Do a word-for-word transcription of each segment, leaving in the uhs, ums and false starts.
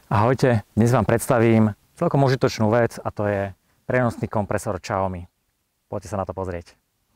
Ahojte, dnes vám predstavím celkom užitočnú vec a to je prenosný kompresor Xiaomi. Poďte sa na to pozrieť.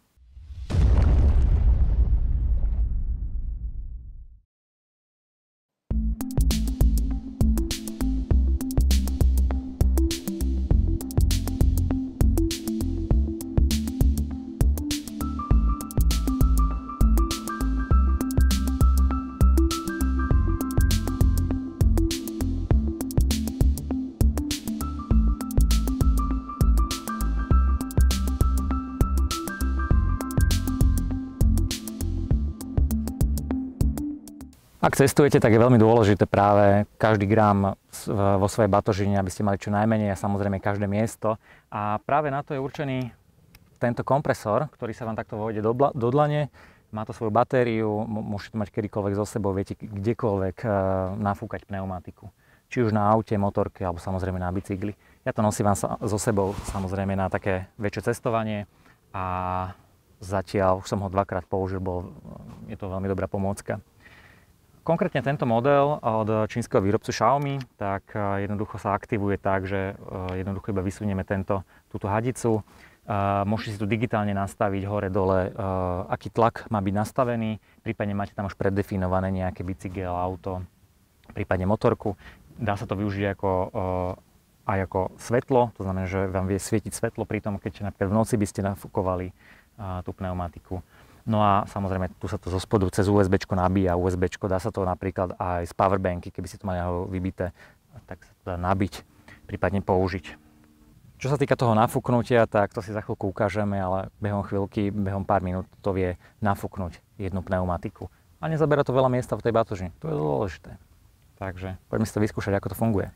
Ak cestujete, tak je veľmi dôležité práve každý gram vo svojej batožine, aby ste mali čo najmenej a samozrejme každé miesto. A práve na to je určený tento kompresor, ktorý sa vám takto vojde do, do dlane. Má to svoju batériu, môžete to mať kedykoľvek so sebou, viete kdekoľvek nafúkať pneumatiku. Či už na aute, motorke alebo samozrejme na bicykli. Ja to nosím vám so sebou samozrejme na také väčšie cestovanie a zatiaľ už som ho dvakrát použil, bol, je to veľmi dobrá pomôcka. Konkrétne tento model od čínskeho výrobcu Xiaomi, tak jednoducho sa aktivuje tak, že jednoducho iba vysunieme tento, túto hadicu. Môžete si tu digitálne nastaviť hore-dole, aký tlak má byť nastavený, prípadne máte tam už preddefinované nejaké bicykel, auto, prípadne motorku. Dá sa to využiť ako, aj ako svetlo, to znamená, že vám vie svietiť svetlo pri tom, keď napríklad v noci by ste nafúkovali tú pneumatiku. No a samozrejme, tu sa to zo spodu cez USBčko nabíja, USBčko, dá sa to napríklad aj z powerbanky, keby ste to mali vybité, tak sa to dá nabiť, prípadne použiť. Čo sa týka toho nafúknutia, tak to si za chvíľku ukážeme, ale behom chvíľky, behom pár minút to vie nafúknuť jednu pneumatiku. A nezabera to veľa miesta v tej batožine, to je dôležité. Takže poďme si to vyskúšať, ako to funguje.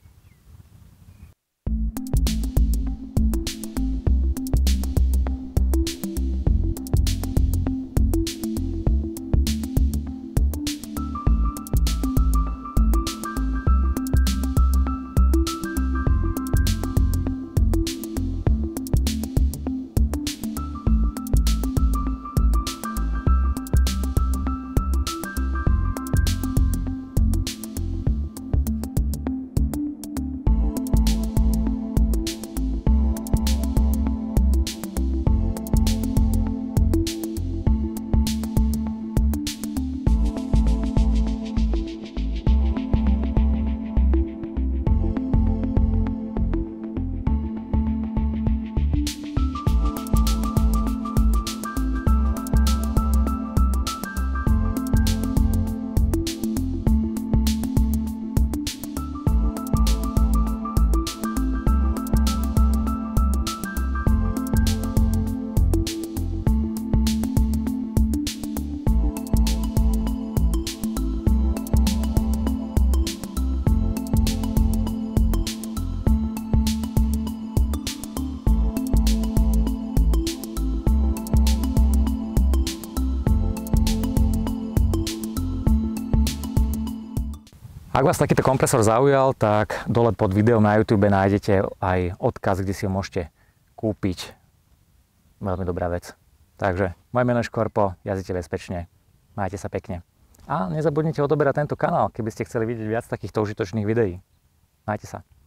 Ak vás takýto kompresor zaujal, tak dole pod videom na YouTube nájdete aj odkaz, kde si ho môžete kúpiť. Veľmi dobrá vec. Takže moje meno je Škorpo, jazdite bezpečne, majte sa pekne. A nezabudnite odoberať tento kanál, keby ste chceli vidieť viac takýchto užitočných videí. Majte sa.